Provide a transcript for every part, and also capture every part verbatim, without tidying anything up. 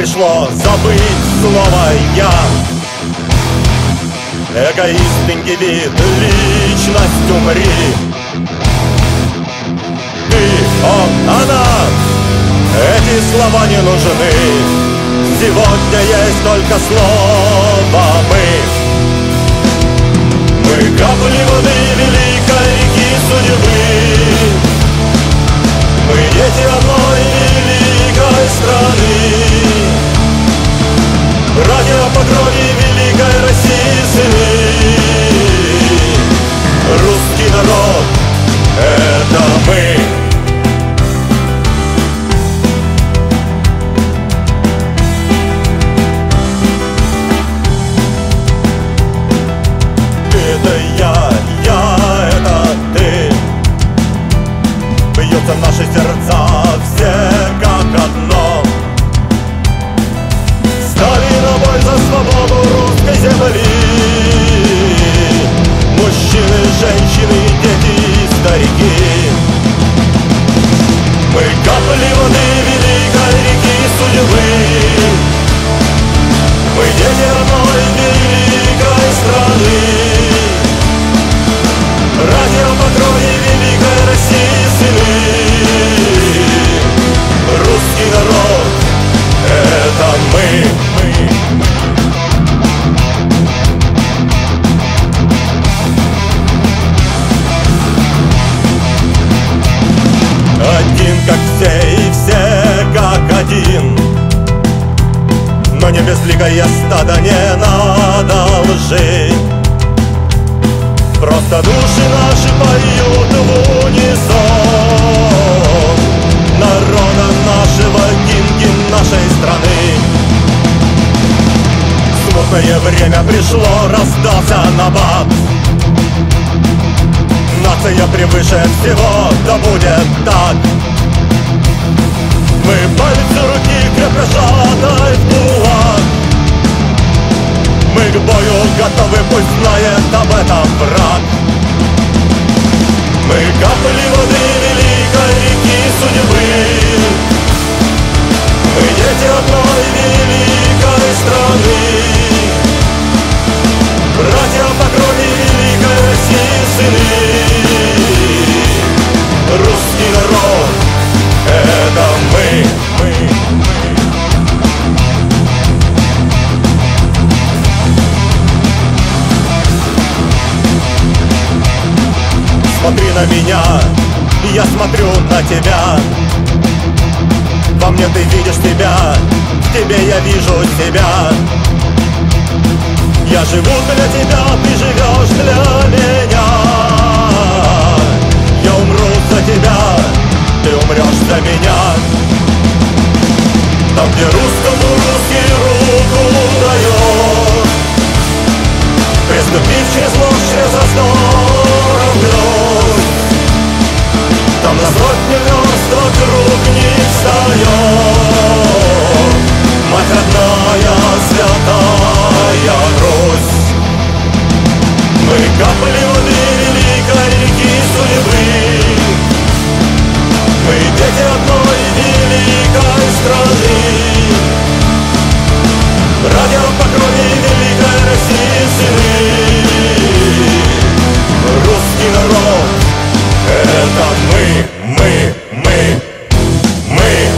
пришло забыть слово «я». Эгоист, индивид, личность, умри. Ты, он, она, эти слова не нужны. Сегодня есть только слово «мы». Мы капли воды великой реки судьбы. Мы дети одной великой страны. Братья по крови великой России сыны. Русский народ — это мы. Это я, я, это ты. Бьются наши сердца все как одно. Стали на бой за свободу русской земли. Мужчины, женщины, дети и старики. Мы капли воды великой реки судьбы. Мы дети одной великой страны. Братья по крови великой России сыны. Русский народ — это мы. Один как все и все как один. Но не безликое стадо, не надо лжи. Просто души наши поют в унисон. Народа нашего, гимн нашей страны. Смутное время пришло, раздался набат. Нация превыше всего, да будет так. Мы пальцы руки крепко сжатой в кулак. Мы к бою готовы, пусть знает об этом враг. Мы капли воды великой реки судьбы. Мы дети одной великой страны. Братья по крови великой России сыны. Русский народ — это мы, мы, мы. Смотри на меня, я смотрю на тебя. Во мне ты видишь себя, в тебе я вижу себя. Я живу для тебя, ты живешь для меня. Я умру за тебя, ты умрешь за меня. Там, где русскому русский руку дает, приступив через ложь, через раздор вновь. Там на сотни верст вокруг них встает мать родная, святая Русь. Мы капли воды великой реки судьбы. Мы дети одной великой страны. Братья по крови великой России сыны. Русский народ — это мы, мы, мы, мы.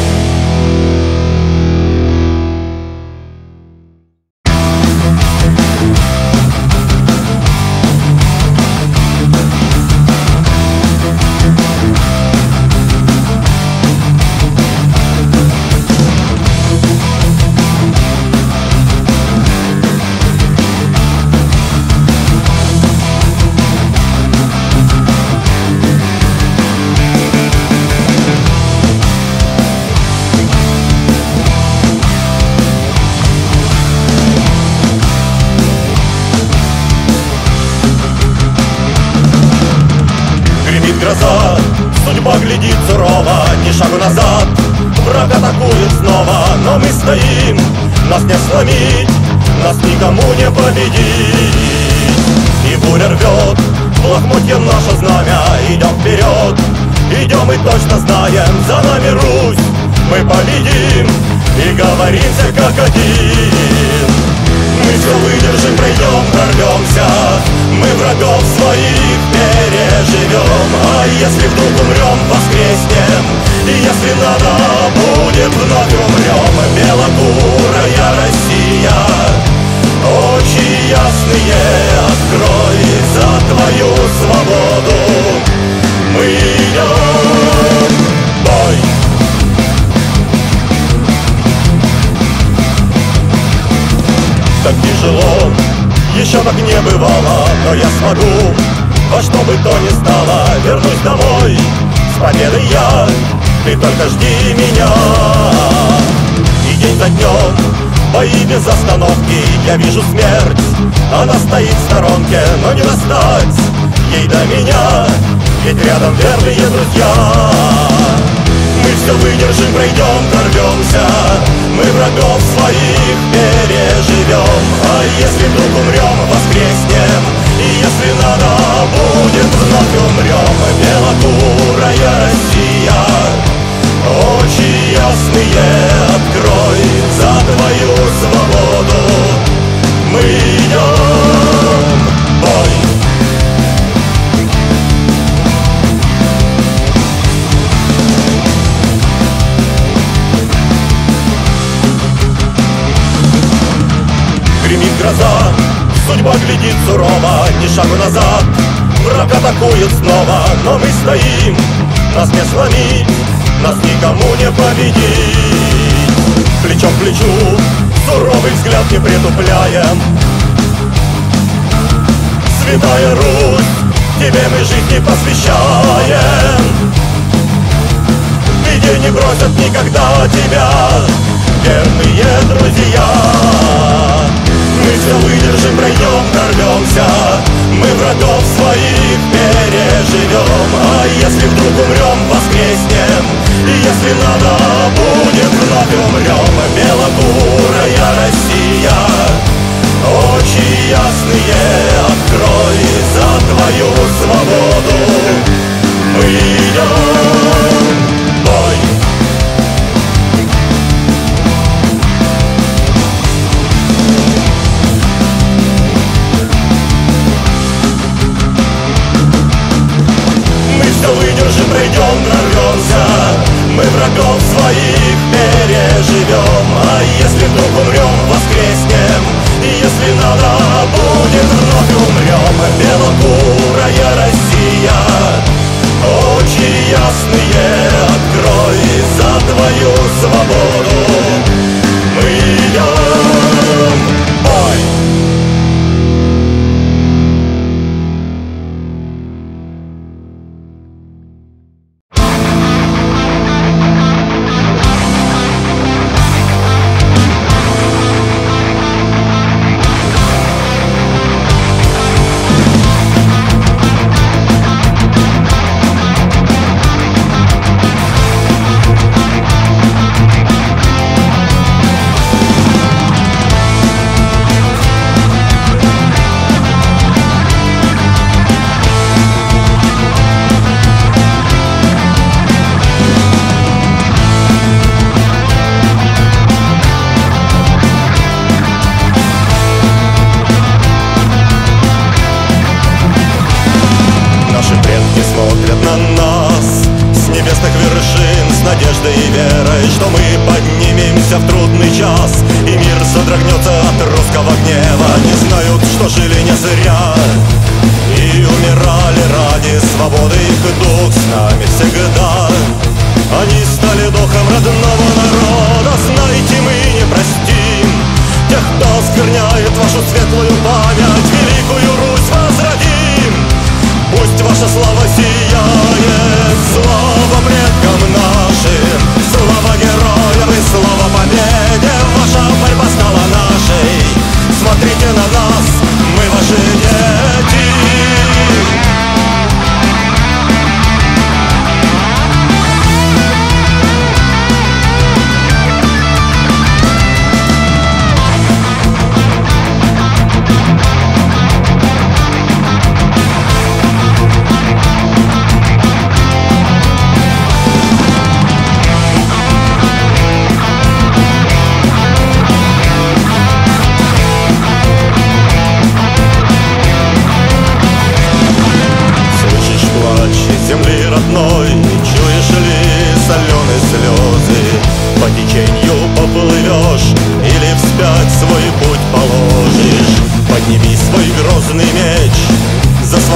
Гроза, судьба глядит сурово, ни шагу назад. Враг атакует снова, но мы стоим. Нас не сломить, нас никому не победить. И буря рвет в лохмотье наше знамя. Идем вперед, идем и точно знаем, за нами Русь. Мы победим, и говоримся как один. Мы все выдержим, пройдем, прорвемся, мы врагов своих переживем. А если вдруг умрем, воскреснем, и если надо будет, вновь умрем. Белокурая Россия, очи ясные открой, за твою свободу мы идем в бой. Так тяжело, еще так не бывало, но я смогу, во что бы то ни стало, вернусь домой с победой я, ты только жди меня. И день за днем, бои без остановки, я вижу смерть, она стоит в сторонке, но не достать ей до меня, ведь рядом верные друзья. Мы все выдержим, пройдем, прорвемся, мы врагов своих переживем. А если вдруг умрем, воскреснем, и если надо будет, вновь умрем. Белокурая Россия, очи ясные открой, за твою свободу мы идем в бой. Гремит гроза, судьба глядит сурово, ни шагу назад, враг атакует снова. Но мы стоим, нас не сломить, нас никому не победить. Плечом к плечу, суровый взгляд не притупляем. Святая Русь, тебе мы жизни посвящаем. В беде не бросят никогда тебя верные друзья. Мы все выдержим, пройдем, прорвемся, мы врагов своих переживем. А если вдруг умрем, воскреснем, и если надо будет, вновь умрем. Белокурая Россия, очи ясные открой, за твою свободу мы идем в бой. Выдержим, пройдем, прорвемся, мы врагов своих переживем. А если вдруг умрем, воскреснем, и если надо будет, вновь умрем. Белокурая Россия, очи ясные открой, за твою свободу мы идем в бой.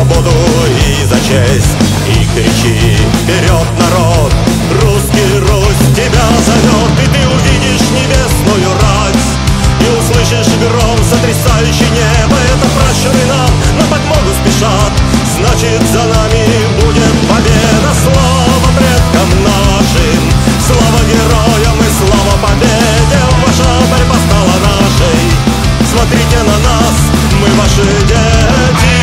свободу и за честь. И кричи вперед, народ, русский Русь тебя зовет. И ты увидишь небесную рать и услышишь гром, сотрясающий небо. Это пращуры нам на подмогу спешат, значит за нами будет победа. Слава предкам нашим, слава героям и слава победе. Ваша борьба стала нашей, смотрите на нас, мы ваши дети.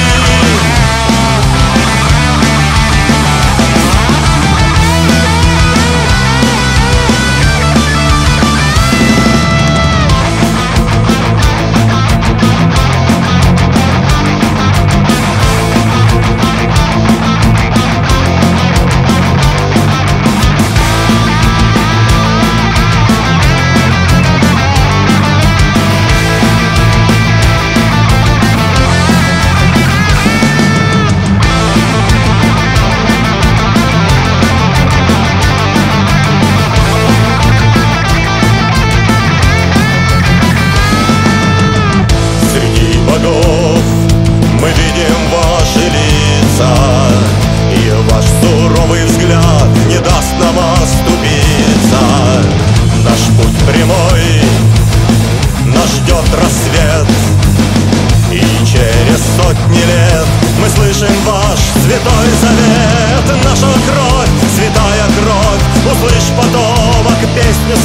Мы видим ваши лица, и ваш суровый взгляд не даст нам оступиться. Наш путь прямой, нас ждет рассвет, и через сотни лет мы слышим ваш святой завет. Наша кровь, святая кровь, услышь, потомок, песню